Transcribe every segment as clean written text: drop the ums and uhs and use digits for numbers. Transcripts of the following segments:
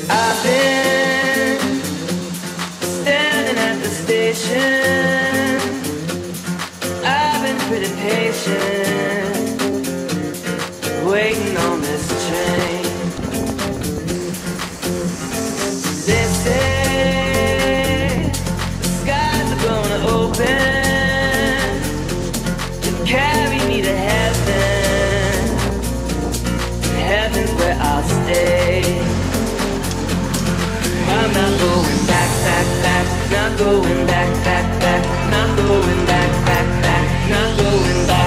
I've been standing at the station. I've been pretty patient, waiting on this train. They say the skies are gonna open to carry me to heaven. Heaven's where I'll stay. I'm not going back, back, back. Not going back, back, back. Not going back, back, back. Not going back.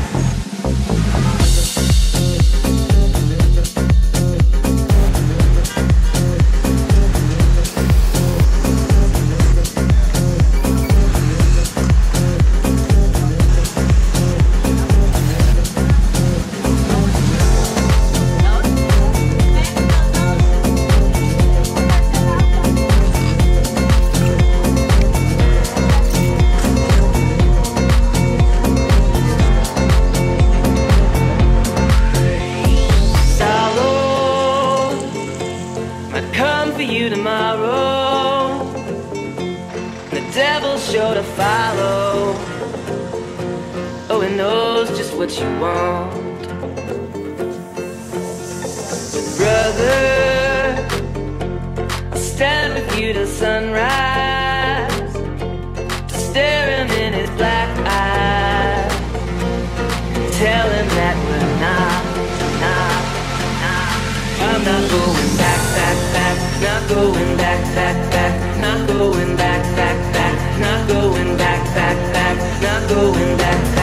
You tomorrow, the devil's sure to follow. Oh, he knows just what you want. But brother, I'll stand with you till sunrise, to stare him in his black eyes, tell him that we're not. I'm not going back, back, back. Not going back, back, back. Not going back, back, back. Not going back, back, back. Not going back.